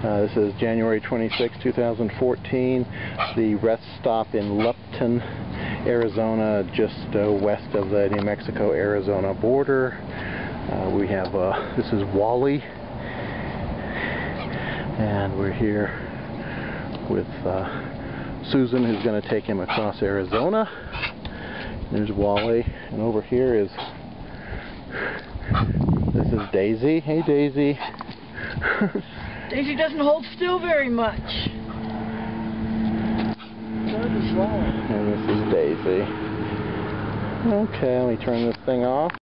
This is January 26, 2014, the rest stop in Lupton, Arizona, just west of the New Mexico-Arizona border. We have, this is Wally, and we're here with Susan, who's going to take him across Arizona. There's Wally, and over here is, this is Daisy. Hey, Daisy. Daisy doesn't hold still very much. And this is Daisy. Okay, let me turn this thing off.